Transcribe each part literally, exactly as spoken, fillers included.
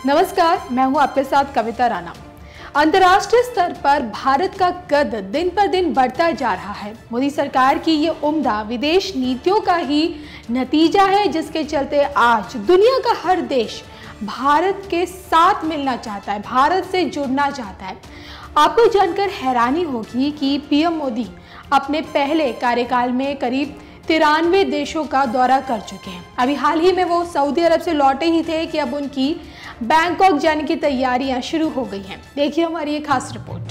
नमस्कार, मैं हूं आपके साथ कविता राणा। अंतर्राष्ट्रीय स्तर पर भारत का कद दिन पर दिन बढ़ता जा रहा है। मोदी सरकार की ये उम्दा विदेश नीतियों का ही नतीजा है, जिसके चलते आज दुनिया का हर देश भारत के साथ मिलना चाहता है, भारत से जुड़ना चाहता है। आपको जानकर हैरानी होगी कि पीएम मोदी अपने पहले कार्यकाल में करीब तिरानवे देशों का दौरा कर चुके हैं। अभी हाल ही में वो सऊदी अरब से लौटे ही थे कि अब उनकी बैंकॉक जाने की तैयारियां शुरू हो गई हैं। देखिए हमारी ये खास रिपोर्ट।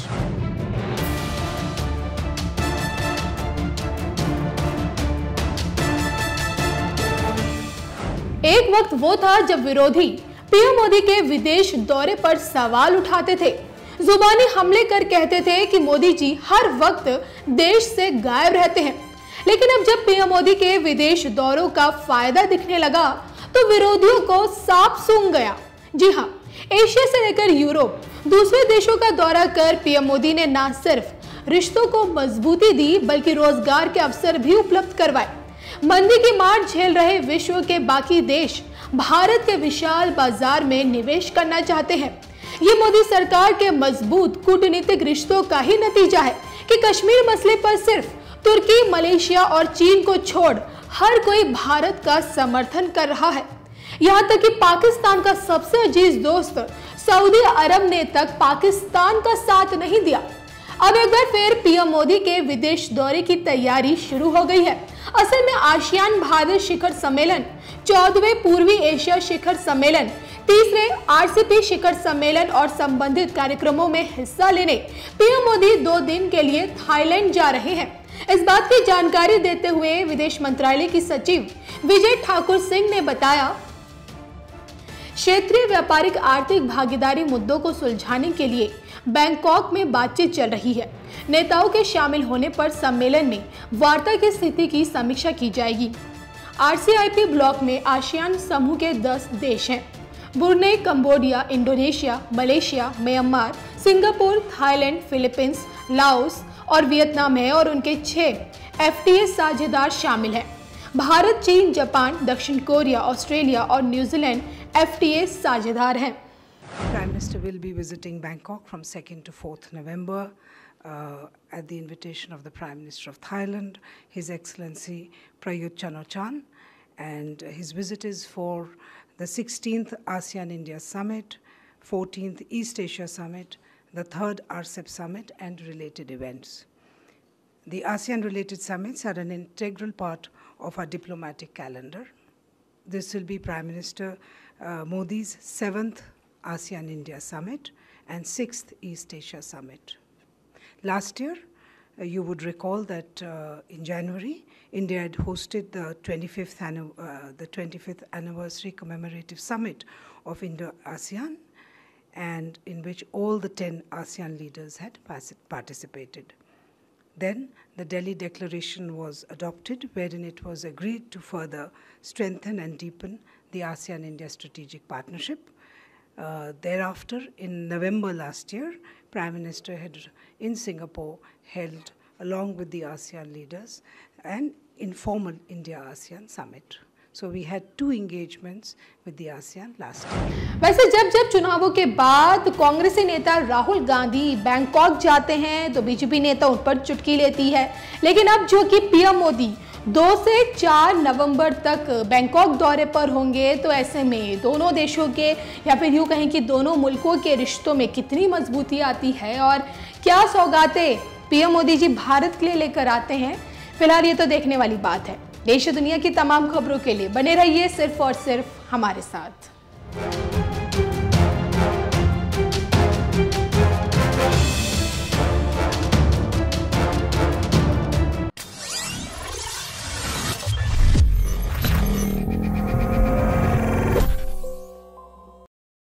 एक वक्त वो था जब विरोधी पीएम मोदी के विदेश दौरे पर सवाल उठाते थे, जुबानी हमले कर कहते थे कि मोदी जी हर वक्त देश से गायब रहते हैं। लेकिन अब जब पीएम मोदी के विदेश दौरों का फायदा दिखने लगा तो विरोधियों को साफ सूंघ गया। जी हाँ, एशिया से लेकर यूरोप, दूसरे देशों का दौरा कर पीएम मोदी ने न सिर्फ रिश्तों को मजबूती दी बल्कि रोजगार के अवसर भी उपलब्ध करवाए। मंदी की मार झेल रहे विश्व के बाकी देश भारत के विशाल बाजार में निवेश करना चाहते हैं। ये मोदी सरकार के मजबूत कूटनीतिक रिश्तों का ही नतीजा है कि कश्मीर मसले पर सिर्फ तुर्की, मलेशिया और चीन को छोड़ हर कोई भारत का समर्थन कर रहा है। यहाँ तक कि पाकिस्तान का सबसे अजीज दोस्त सऊदी अरब ने तक पाकिस्तान का साथ नहीं दिया। अब एक बार फिर पीएम मोदी के विदेश दौरे की तैयारी शुरू हो गई है। असल में आसियान भारत शिखर सम्मेलन, चौदहवें पूर्वी एशिया शिखर सम्मेलन, तीसरे आरसीपी शिखर सम्मेलन और संबंधित कार्यक्रमों में हिस्सा लेने पीएम मोदी दो दिन के लिए थाईलैंड जा रहे हैं। इस बात की जानकारी देते हुए विदेश मंत्रालय की सचिव विजय ठाकुर सिंह ने बताया, क्षेत्रीय व्यापारिक आर्थिक भागीदारी मुद्दों को सुलझाने के लिए बैंकॉक में बातचीत चल रही है। नेताओं के शामिल होने पर सम्मेलन में वार्ता की स्थिति की समीक्षा की जाएगी। आरसीआईपी ब्लॉक में आसियान समूह के दस देश हैं। Brunei, Cambodia, Indonesia, Malaysia, Myanmar, Singapore, Thailand, Philippines, Laos और वियतनाम है और उनके छह एफटीए साझेदार शामिल हैं। भारत, चीन, जापान, दक्षिण कोरिया, ऑस्ट्रेलिया और न्यूजीलैंड एफटीए साझेदार हैं। Prime Minister will be visiting Bangkok from second to fourth November uh, at the invitation of the Prime Minister of Thailand, His Excellency Prayut Chan-o-cha, and his visit is for the sixteenth ASEAN-India Summit, fourteenth East Asia Summit, the third R C E P Summit and related events. The ASEAN-related summits are an integral part of our diplomatic calendar. This will be Prime Minister uh, Modi's seventh ASEAN-India Summit and sixth East Asia Summit. Last year, uh, you would recall that uh, in January, India had hosted the twenty-fifth, uh, the twenty-fifth anniversary commemorative summit of Indo-ASEAN, and in which all the ten ASEAN leaders had participated. Then the Delhi Declaration was adopted, wherein it was agreed to further strengthen and deepen the ASEAN-India strategic partnership. Uh, thereafter, in November last year, Prime Minister had in Singapore held, along with the ASEAN leaders, an informal India-ASEAN summit. So we had two engagements with the ASEAN last year. वैसे जब जब चुनावों के बाद कांग्रेसी नेता Rahul Gandhi Bangkok जाते हैं तो बीजेपी नेता उन पर चुटकी लेती है, लेकिन अब जो कि पीएम मोदी दो से चार नवंबर तक बैंकॉक दौरे पर होंगे तो ऐसे में दोनों देशों के या फिर यूँ कहें कि दोनों मुल्कों के रिश्तों में कितनी मजबूती आती है और क्या सौगातें पीएम मोदी जी भारत के लिए लेकर आते हैं, फिलहाल ये तो देखने वाली बात है। देश दुनिया की तमाम खबरों के लिए बने रहिए सिर्फ और सिर्फ हमारे साथ।